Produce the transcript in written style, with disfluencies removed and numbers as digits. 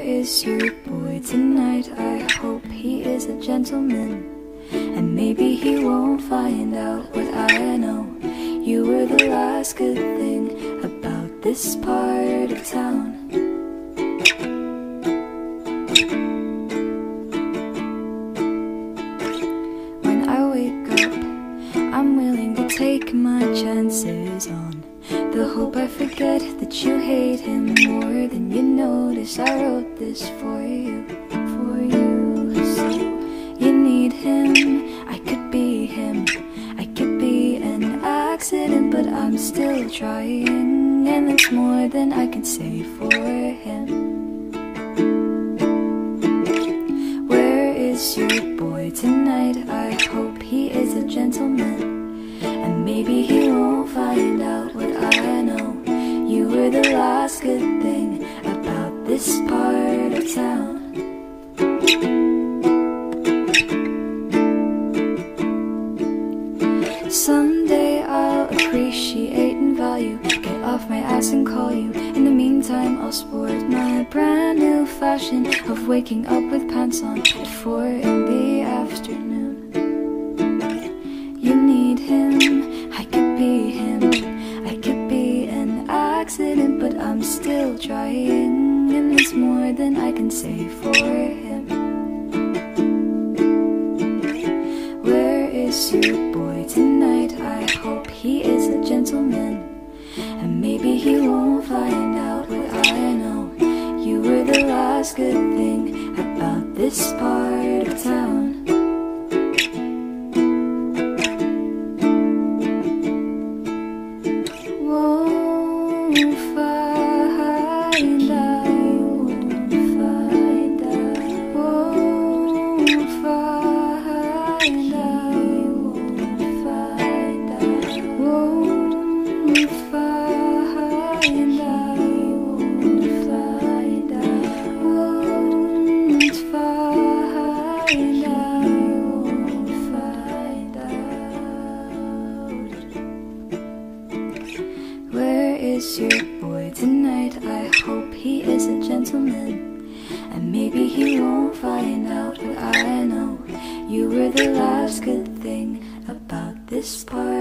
is your boy tonight? I hope he is a gentleman, and maybe he won't find out what I know. You were the last good thing about this part of town. When I wake up, I'm willing to take my chances on the hope I forget that you hate him more than you notice. I wrote this for you, so you need him. I could be him, I could be an accident, but I'm still trying, and that's more than I can say for him. Where is your boy tonight? I hope he is a gentleman, and maybe he won't find out what I know. You were the last good thing about this part of town. Someday I'll appreciate and value, get off my ass and call you. In the meantime, I'll sport my brand new fashion of waking up with pants on at 4 in the afternoon. You need him, I could be him, I could be an accident, but I'm still trying, and it's more than I can say for him. Where is your boy tonight? I hope he is a gentleman, and maybe he won't find out what I know. You were the last good thing about this part of town. Won't find out, won't find out, won't find out, won't find out, won't find out, won't find out, won't find out, won't find out. Where is your boy tonight? I hope he is a gentleman, and maybe he won't find out what I know. You were the last good thing about this part